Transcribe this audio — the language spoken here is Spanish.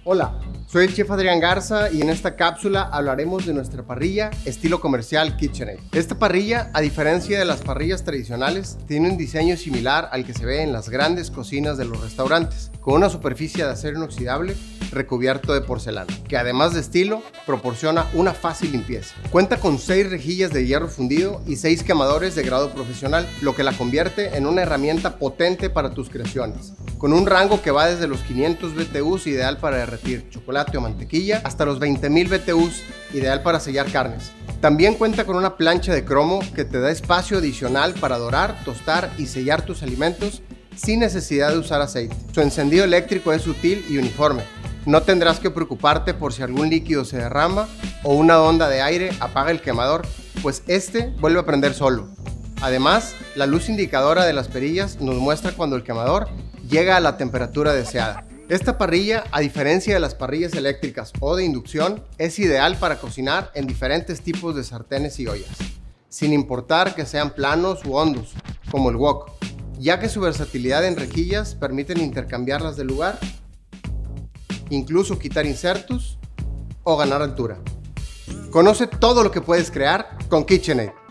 Hola, soy el chef Adrián Garza y en esta cápsula hablaremos de nuestra parrilla estilo comercial KitchenAid. Esta parrilla, a diferencia de las parrillas tradicionales, tiene un diseño similar al que se ve en las grandes cocinas de los restaurantes, con una superficie de acero inoxidable recubierto de porcelana, que además de estilo, proporciona una fácil limpieza. Cuenta con 6 rejillas de hierro fundido y 6 quemadores de grado profesional, lo que la convierte en una herramienta potente para tus creaciones, con un rango que va desde los 500 BTUs, ideal para derretir chocolate o mantequilla, hasta los 20,000 BTUs, ideal para sellar carnes. También cuenta con una plancha de cromo que te da espacio adicional para dorar, tostar y sellar tus alimentos sin necesidad de usar aceite. Su encendido eléctrico es sutil y uniforme. No tendrás que preocuparte por si algún líquido se derrama o una onda de aire apaga el quemador, pues este vuelve a prender solo. Además, la luz indicadora de las perillas nos muestra cuando el quemador llega a la temperatura deseada. Esta parrilla, a diferencia de las parrillas eléctricas o de inducción, es ideal para cocinar en diferentes tipos de sartenes y ollas, sin importar que sean planos u hondos, como el wok, ya que su versatilidad en rejillas permiten intercambiarlas de lugar, incluso quitar insertos o ganar altura. Conoce todo lo que puedes crear con KitchenAid.